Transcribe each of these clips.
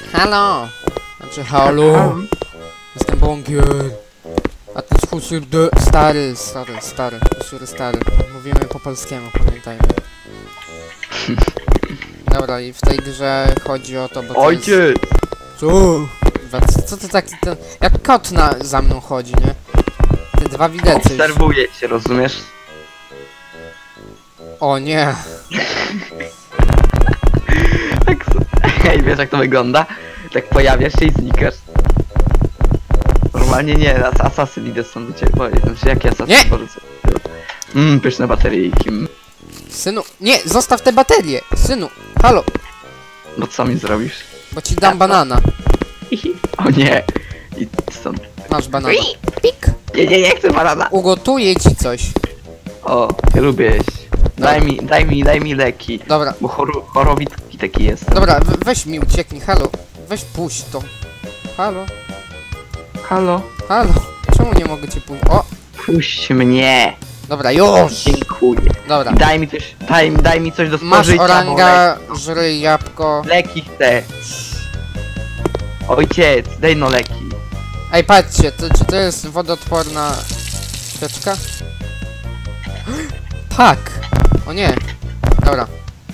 Halo! Znaczy halo! Jestem Bąkiel! A ty jest stary. Husur stary. Mówimy po polskiemu, pamiętajmy. Dobra, i w tej grze chodzi o to, bo to Ojciec! jest... Co ty taki ten... Jak kot za mną chodzi, nie? Te dwa widelce już. Obserwuję cię, rozumiesz? O nie! Tak, hej, wiesz jak to wygląda? Tak pojawiasz się i znikasz. Normalnie nie, asasyn idę stąd do ciebie powiedzieć. Znaczy jaki asasyn? Nie! Porzucę. Pyszne bateryjki. Synu, nie! Zostaw te baterie! Synu, halo! No co mi zrobisz? Bo ci dam banana. O nie! I stąd. Masz banana. Pik! Nie chcę banana! Ugotuję ci coś. O, ja lubię jeść. Daj mi leki. Dobra. Bo chorowitki taki jest. Dobra, weź mi ucieknij, halo. Weź puść to. Halo? Halo? Halo? Czemu nie mogę cię puścić? O! Puść mnie! Dobra, już! Dziękuję. Dobra. I daj mi coś, daj mi coś do Masz spożycia. oranga, żryj jabłko. Leki chcę. Ojciec, daj no leki. Ej, patrzcie, czy to jest wodoodporna świeczka? Tak! O nie! Dobra.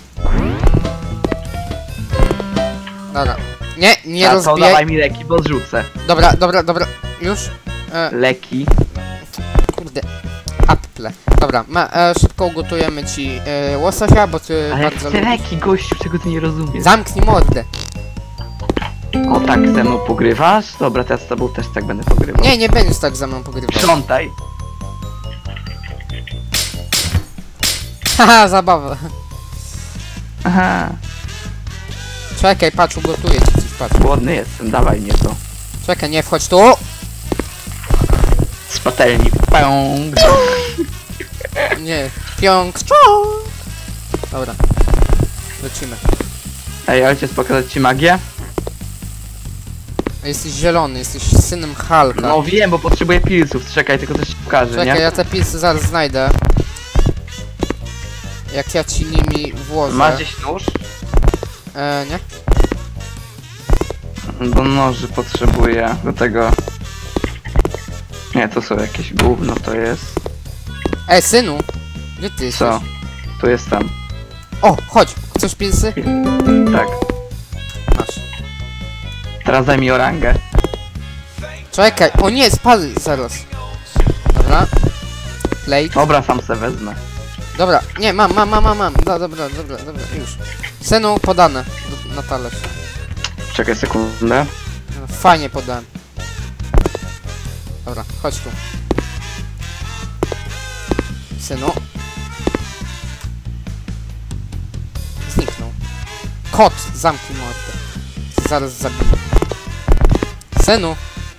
Dobra. Nie A to rozbijaj. dawaj mi leki, bo zrzucę. Dobra. Już? Leki. Kurde. Apple. Dobra, szybko ugotujemy ci łososia, bo ty Ale bardzo chcę lubisz. leki, gościu, czego ty nie rozumiesz. Zamknij mordę. O tak ze mną pogrywasz? Dobra, teraz z tobą też tak będę pogrywał. Nie będziesz tak ze mną pogrywał. Sprzątaj. Haha, zabawa. Aha, Czekaj, patrz, ugotuję ci coś, patrz. głodny jestem, dawaj mnie to. Czekaj, nie wchodź tu. Z patelni. Pęk. Nie. Piąk. Czą. Dobra. Lecimy. Ej, ojciec, pokazać ci magię? Jesteś zielony, jesteś synem Hulka. No wiem, bo potrzebuję pilsów. Czekaj, tylko coś ci pokażę, Czekaj, nie? ja te pilsy zaraz znajdę. Jak ja ci nimi włożę. Masz gdzieś nóż? Nie? Do noży potrzebuję, do tego... Nie, to są jakieś gówno, to jest... Synu! Gdzie ty jesteś? Co? Tu jestem. O, chodź! Chcesz pilsy? Tak. Masz. Teraz daj mi orangę. Czekaj, o nie, spadł zaraz. Dobra. Plate. Dobra, sam se wezmę. Dobra, nie, mam. Dobra, już. Synu, podane. Na talerz. Czekaj sekundę. Fajnie podałem. Dobra, chodź tu. Synu. Zniknął. Kot, zamknij mordę. Zaraz zabiję. Synu.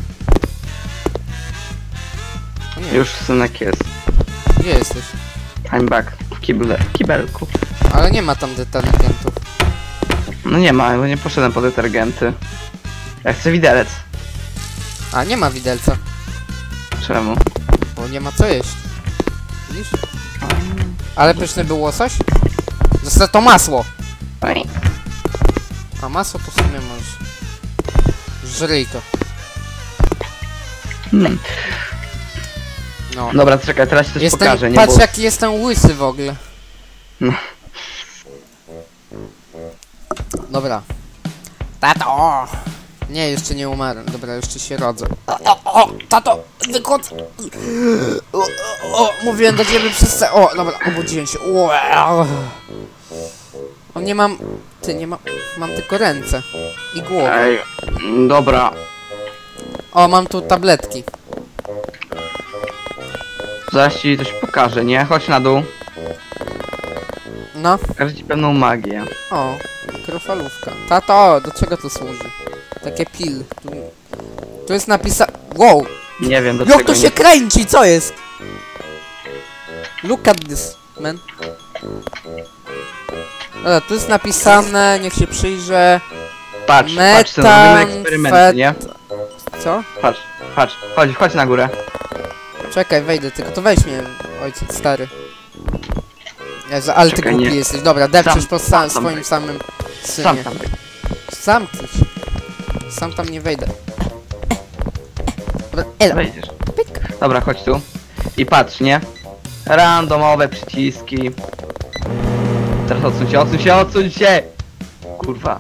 O nie, Już synek jest. gdzie jesteś? I'm back. W kibelku. Ale nie ma tam detergentów. No nie ma, bo nie poszedłem po detergenty. Ja chcę widelec. A, nie ma widelca. Czemu? Bo nie ma co jeść. Widzisz? Ale pyszny był łosoś? Zostaw to masło! Oj. A masło to w sumie możesz. Żryj to. No. Dobra, czekaj, teraz ci coś pokażę, nie? Patrz Bo... jaki jestem łysy w ogóle. No. Dobra. Tato! Nie, jeszcze nie umarłem. Dobra, jeszcze się rodzę. O, tato! Wychodzę! Mówiłem do ciebie przez... O, dobra, obudziłem się. O, nie mam... Ty, nie mam... Mam tylko ręce. I głowę. Ej, dobra. O, mam tu tabletki. Zaraz ci coś pokażę, nie? Chodź na dół. No. Pokażę ci pewną magię. O, mikrofalówka. Tato, do czego to służy? Takie pil. Tu jest napisane... Wow! Nie wiem do Jak czego to się kręci, co jest? Look at this, man. Dobra, tu jest napisane, niech się przyjrzę... Patrz, patrz, ten robimy eksperyment, nie? Co? Patrz, chodź na górę. Czekaj, wejdę, tylko to weź mnie, ojciec stary. Jezu, ale Czekaj, ty głupi nie. jesteś. Dobra, depczesz po sam swoim samym synie. Sam tam. Zamknij się. Sam tam nie wejdę. Dobra, elo. Wejdziesz. Dobra, chodź tu. I patrz, nie? Randomowe przyciski. Teraz odsuń się, odsuń się, odsuń się! Kurwa.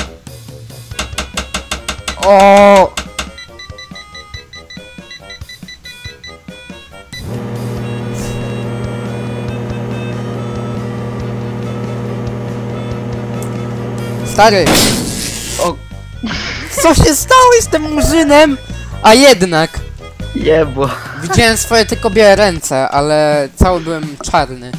O! Stary, O, co się stało z tym murzynem? A jednak, jebło. widziałem swoje tylko białe ręce, ale cały byłem czarny.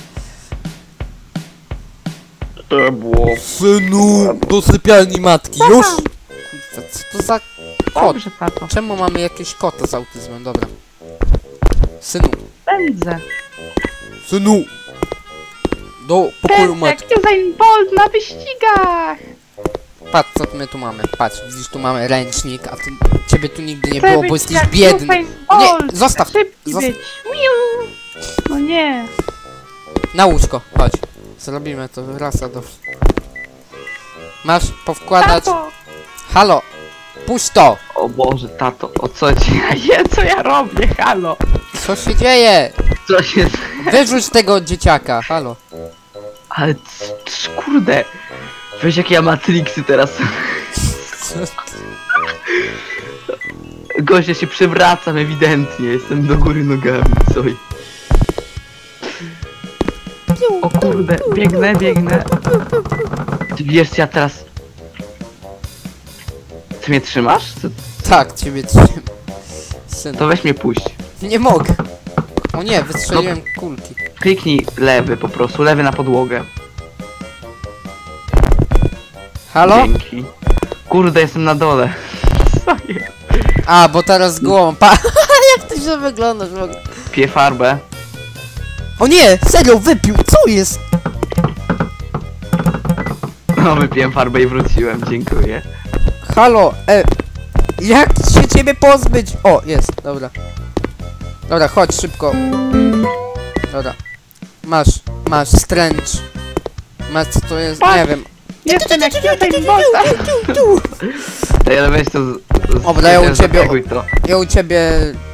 Jebło. Synu, do sypialni matki, już? Kurwa, co to za kot? Dobrze, tato. Czemu mamy jakieś kota z autyzmem? Dobra. Synu, Pędzę. synu! Do pokoju matki. Jak Usain Bolt na wyścigach! Patrz co my tu mamy. Patrz, widzisz tu mamy ręcznik, a ciebie tu nigdy nie było, bo jesteś biedny. Nie, zostaw! Zostaw. No nie. Na łóżko, chodź. Zrobimy to raz, a dobrze. Masz powkładać. Halo! Puść to! O Boże, tato, o co ci co ja robię, halo? Co się dzieje? Co się... Wyrzuć tego dzieciaka, halo. Ale kurde. Weź jakie ja Matrixy teraz. Gość, ja się przewracam ewidentnie, jestem do góry nogami, coś. O kurde, biegnę, biegnę. Ty wiesz, ja teraz... Ty mnie trzymasz? Tak, ciebie trzymam. Synu. To weź mnie puść. Nie mogę. O nie, wystrzeliłem kulki. Kliknij lewy po prostu, lewy na podłogę. Halo? Dzięki. Kurde, jestem na dole. Co jest? A, bo teraz głową. Jak ty się wyglądasz w ogóle? Piję farbę. O nie! Serio, wypił! Co jest? No, wypiłem farbę i wróciłem, dziękuję. Halo, jak się ciebie pozbyć? O, jest, dobra. Dobra, chodź szybko. Dobra. Masz stręcz. Masz co to jest? Nie wiem. Jestem jak Usain Bolta. Ej, ale weź to Dobra, ja u ciebie- zareaguj to. Ja u ciebie...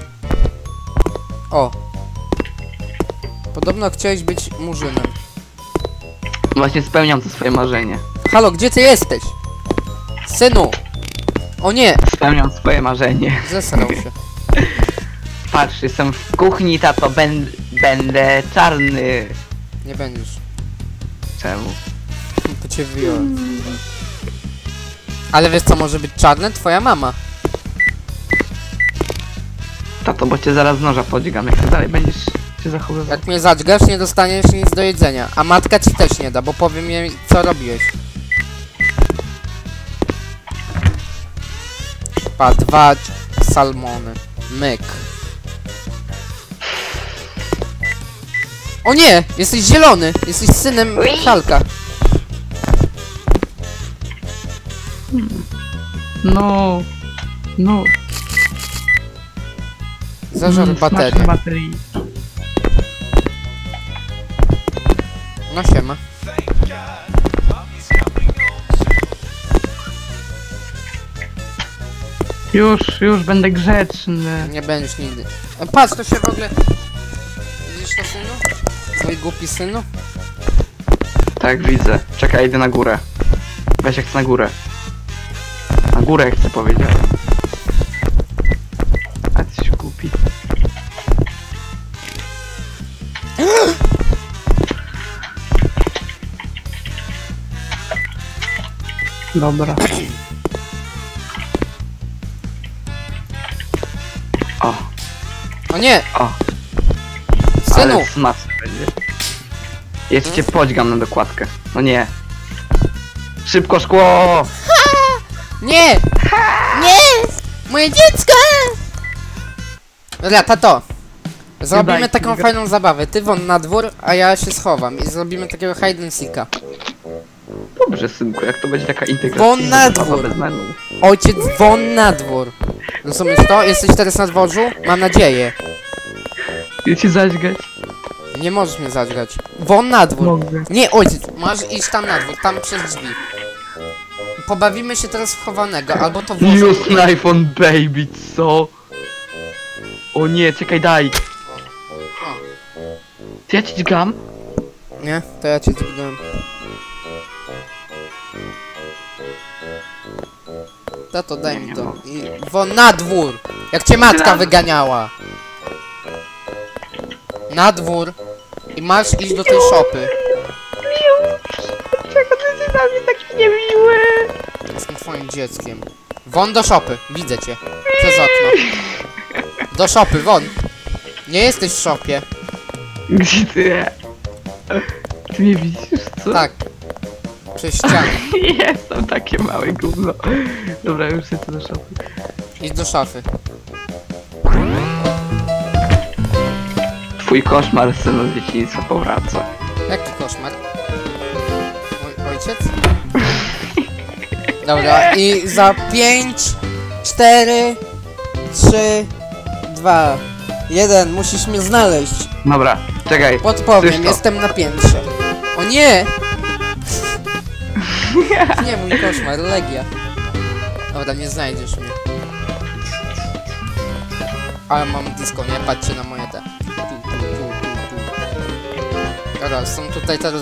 O. Podobno chciałeś być murzynem. Właśnie spełniam to swoje marzenie. Halo, gdzie ty jesteś? Synu! O nie! Spełniam swoje marzenie. Zesrał się. Patrz, jestem w kuchni, tato, będę czarny. Nie będziesz. Czemu? To cię wyjąłem. Ale wiesz co może być czarne? Twoja mama. Tato, bo cię zaraz z noża podźgam, jak ty dalej będziesz się zachowywał. Jak mnie zadźgasz, nie dostaniesz nic do jedzenia. A matka ci też nie da, bo powiem jej, co robiłeś. Pa, 2 salmony. Myk. O nie! Jesteś zielony! Jesteś synem Halka. No. No. Zażar baterię. baterii. No siema. Już będę grzeczny. Nie będziesz nigdy. Patrz, to się w ogóle... Widzisz to, synu? Mój głupi synu? Tak, widzę. Czekaj, idę na górę. Weź jak chcę na górę. Na górę jak chcę, powiedziałem. A ty się głupi. Dobra. O, O nie! o, Synu! ale smaczne będzie. Jeszcze cię podźgam na dokładkę. No nie. Szybko szkło! Nie! Nie! Moje dziecko! Dobra, tato. Zrobimy Daj, taką nie fajną zabawę. Ty won na dwór, a ja się schowam. I zrobimy takiego hide and seeka. Dobrze, synku, jak to będzie taka integracja. Won na dwór. Bez menu. Ojciec won na dwór. Rozumiesz to? Jesteś teraz na dworzu? Mam nadzieję. Chcę ci zaćgać? Nie możesz mnie zadźgać. Won na dwór. Mogę. Nie, ojciec, masz iść tam na dwór, tam przez drzwi. pobawimy się teraz w chowanego, albo to włożę Use tutaj. knife on baby, co? O nie, czekaj, daj. Ty ja ci dźgam? Nie? To ja cię zgubiłem. Tato, daj mi to. I won na dwór! Jak cię matka wyganiała! Na dwór! I masz iść do tej szopy. Czego ty jesteś dla mnie taki niemiły? Jestem twoim dzieckiem. Won do szopy, widzę cię. Przez okno. Do szopy, won! Nie jesteś w szopie. Gdzie ty? Ty mnie widzisz, co? Tak. Przez ścianę. Jestem takie małe gówno. Dobra, już lecę do szafy. Idź do szafy. Twój koszmar synu z dzieciństwa powraca. Jaki koszmar? Mój ojciec? Dobra, i za 5, 4, 3, 2, 1, musisz mnie znaleźć. Dobra, czekaj. Podpowiem, Słysz to? jestem na piętrze. O nie! Nie, mój koszmar, Legia. Dobra, nie znajdziesz mnie. Ale mam disco, nie? Patrzcie na moje te. Tu. Dobra, są tutaj teraz...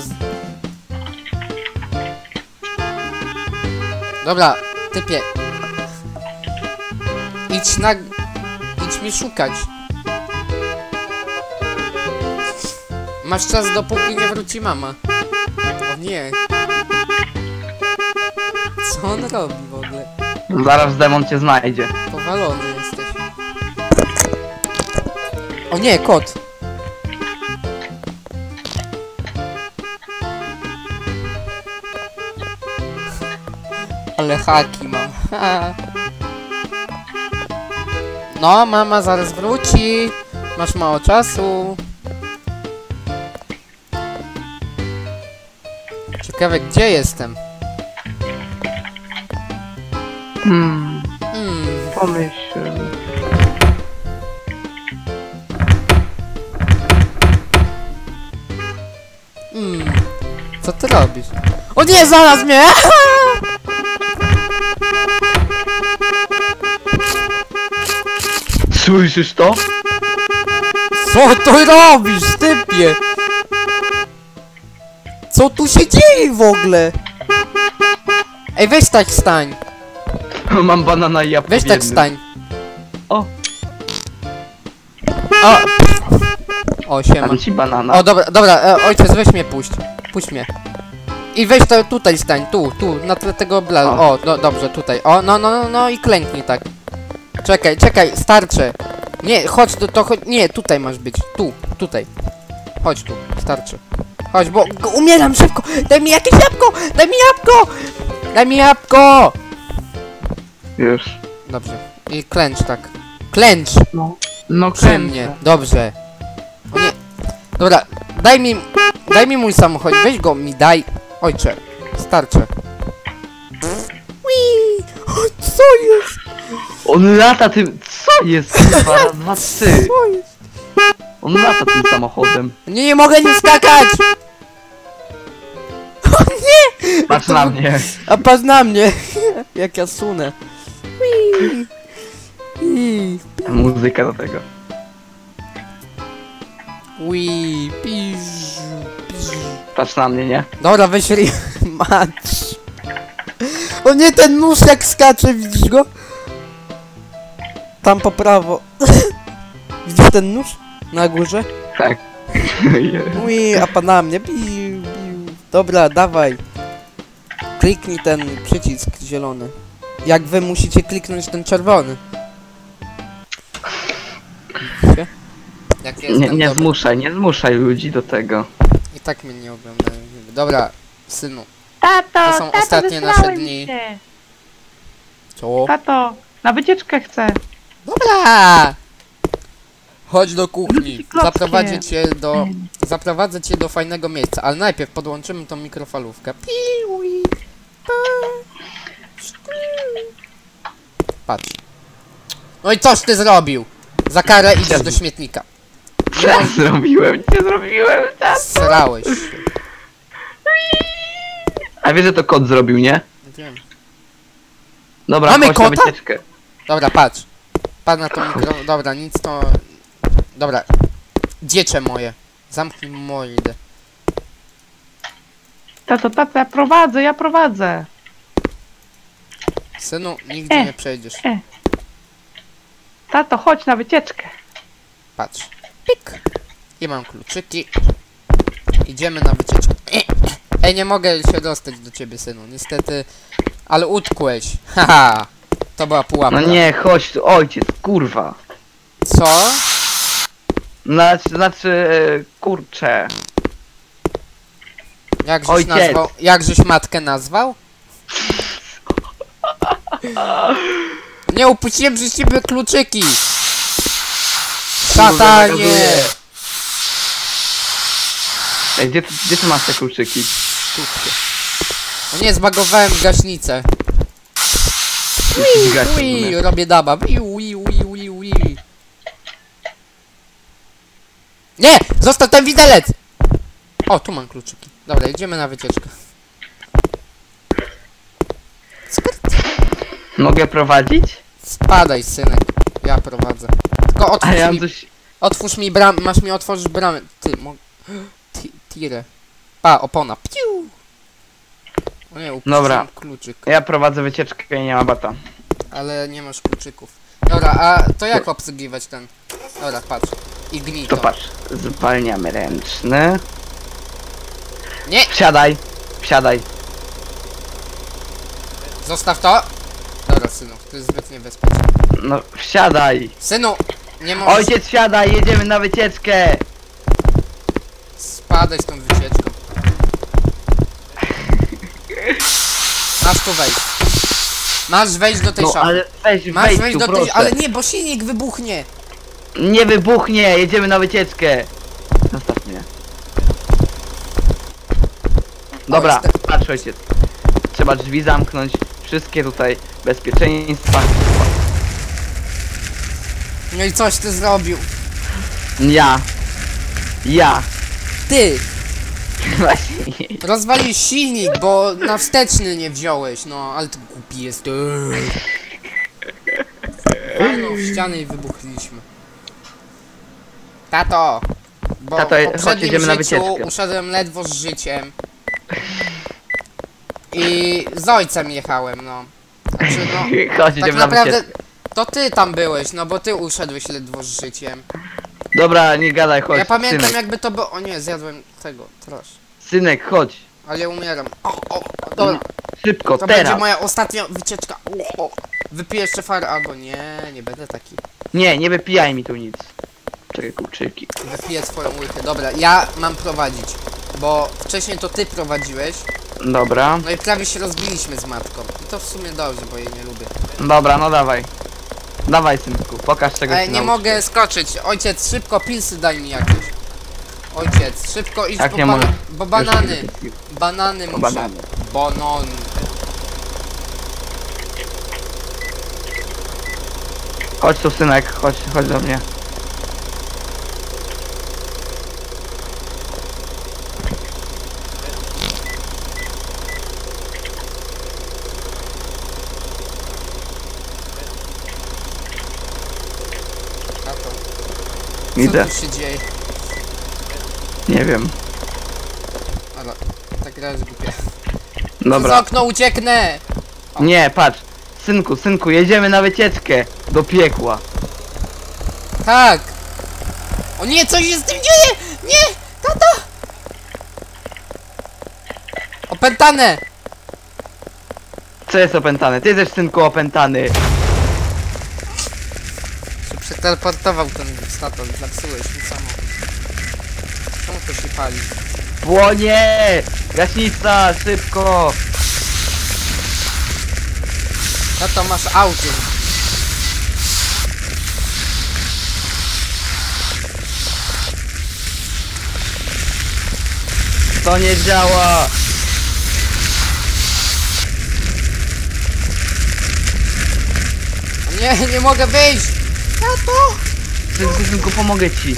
Dobra, typie. Idź mi szukać. Masz czas, dopóki nie wróci mama. O nie. Co on robi w ogóle? Zaraz demon cię znajdzie. Powalony jesteś. O nie, kot. Ale haki mam. No, mama zaraz wróci. Masz mało czasu. Ciekawe, gdzie jestem? Pomyśl. Co ty robisz? O nie, znalazł mnie! Słyszysz to? Co ty robisz, typie? Co tu się dzieje w ogóle? Ej, weź tak stań. Mam banana i jabłko. Weź w tak jednym. stań. O. O, siema. Dam ci banana. O, dobra, ojciec, weź mnie puść. Puść mnie. I weź to tutaj stań, tu, na tle tego bla... O, no, dobrze, tutaj. O, no i klęknij tak. Czekaj, starczy. Nie, chodź, nie, tutaj masz być. Tutaj. Chodź tu, starczy. Chodź, bo umieram szybko. Daj mi jakieś jabłko! Daj mi jabłko! Już. Dobrze. I klęcz tak. Klęcz! No Przy mnie. Dobrze. O nie. Dobra, daj mi mój samochód. Weź go mi, daj. Ojcze, starczy. Wii! Co jest? On lata tym... Co jest? Kurwa, raz, dwa, trzy. Co jest? On lata tym samochodem. Nie mogę nie skakać! O nie! Patrz na mnie. A patrz na mnie! Jak ja sunę. Wii! Wii! Muzyka do tego. Wii! Pisz! Patrz na mnie, nie? Dobra, weź match. O nie, ten nóż jak skacze, widzisz go? Tam po prawo. Widzisz ten nóż? Na górze? Tak. Ui, a pan na mnie. Biu. Dobra, dawaj. Kliknij ten przycisk zielony. Jak wy musicie kliknąć ten czerwony. Widzicie? Jak jestem Nie dobry. nie zmuszaj ludzi do tego. I tak mnie nie oglądają. Dobra, synu. Tato, To są ostatnie nasze wysłałem dni. cię. Co? Tato, na wycieczkę chcę. Dobra! Chodź do kuchni. Wróci klockiem. Zaprowadzę cię do fajnego miejsca, ale najpierw podłączymy tą mikrofalówkę. Piui, pa, patrz. No i coś ty zrobił? Za karę idziesz do śmietnika. Co zrobiłem? Nie zrobiłem. Srałeś się. A wiesz, że to kot zrobił, nie? Wiem. Dobra, Mamy chodź na kota? wycieczkę. Dobra, patrz. Patrz na to mikro... Dobra, nic to... Dobra. Dziecię moje. Zamknij mordę. Tato, ja prowadzę. Synu, nigdzie nie przejdziesz. Tato, chodź na wycieczkę. Patrz. Pik. I mam kluczyki. Idziemy na wycieczkę. Ej, nie mogę się dostać do ciebie, synu. Niestety... Ale utkłeś. Haha. To była pułapka. No nie, chodź tu, ojciec, kurwa. Co? Kurczę. Jak żeś matkę nazwał? Nie upuściłem przez ciebie kluczyki! Szatanie! Ej, gdzie ty masz te kluczyki? O nie, zbagowałem gaśnicę. Ui, robię daba. Ui. Nie! Zostaw ten widelec! O, tu mam kluczyki. Dobra, idziemy na wycieczkę. Mogę prowadzić? Spadaj, synek. Ja prowadzę. Tylko A otwórz ja mi... coś... Otwórz mi bramę. Masz mi otworzyć bramę. Ty, Tire. Pa, opona. Piu! O nie, upuściłem Dobra. kluczyk. Ja prowadzę wycieczkę i nie ma bata. Ale nie masz kluczyków. Dobra, a to jak obsługiwać ten? Dobra, patrz. I gnij To to. patrz, zwalniamy ręczny. Nie! Wsiadaj. Zostaw to! Dobra, synu, to jest zbyt niebezpieczne. No, wsiadaj. Synu! Nie możesz Ojciec, wsiadaj, jedziemy na wycieczkę. spadać tą wycieczką. Masz tu wejść. Masz wejść do tej No, szafy. ale Masz wejdź wejść tu, do tej... proszę. Ale nie, bo silnik wybuchnie! Nie wybuchnie, jedziemy na wycieczkę. Zostaw mnie. Dobra, jest patrz ojciec. Trzeba drzwi zamknąć. Wszystkie tutaj bezpieczeństwa. No i coś ty zrobił. Ja. Ty! Właśnie. Rozwaliłeś silnik, bo na wsteczny nie wziąłeś, no, ale ty głupi jest. Walnął w ścianę i wybuchliśmy. Tato! Bo Tato, w chodź, poprzednim jedziemy na życiu wycieczkę. uszedłem ledwo z życiem. I z ojcem jechałem, no. Znaczy, no, Chodź, tak jedziemy na naprawdę wycieczkę. to ty tam byłeś, no bo ty uszedłeś ledwo z życiem. Dobra, nie gadaj, chodź. Ja pamiętam synek. jakby to było... O nie, zjadłem tego, trosz. Synek, chodź. Ale ja umieram. Dobra. Szybko, To teraz. będzie moja ostatnia wycieczka. Wypiję jeszcze farę, albo nie będę taki. Nie wypijaj mi tu nic. Czekaj, kurczyki. Wypiję twoją łychę. Dobra, ja mam prowadzić. Bo wcześniej to ty prowadziłeś. Dobra. No i prawie się rozbiliśmy z matką. I to w sumie dobrze, bo jej nie lubię. Dobra, no dawaj. Dawaj, synku, pokaż czego Ale się nie nauczyłeś. mogę skoczyć. Ojciec, szybko pilsy daj mi jakieś. Ojciec, szybko idź Jak po nie mogę? bo banany. Już nie Banany muszę. banany. Bonon. Chodź tu, synek, chodź do mnie. Tato, Idę. co tu się dzieje? Nie wiem. Ale tak raz głupia. Z Dobra. okno ucieknę! Nie, patrz. Synku, jedziemy na wycieczkę. Do piekła. Tak! O nie, coś się z tym dzieje! Nie! Tato! Opętane! Co jest opętany? Ty jesteś, synku, opętany. Się przeteleportował ten stator, zepsułeś mi samochód. Czemu to się pali? Płonie! Gaśnica, szybko! Tato, masz autyzm. To nie działa! O nie, nie mogę wyjść! Tato! Synku, pomogę ci.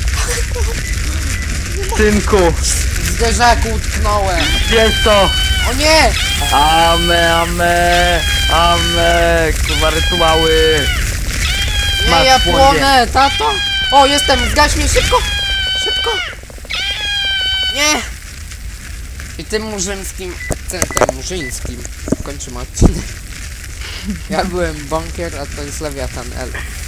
Synku, W zderzaku utknąłem. jest to! O nie! Ame. Amek, kurwa rytuały. Nie, Masz ja płonie. płonę, tato! O, jestem, zgaś mnie, szybko! Szybko! Nie! I tym murzyńskim akcentem murzyńskim kończymy odcinek. Ja byłem Bonkier, a to jest Lewiatan L.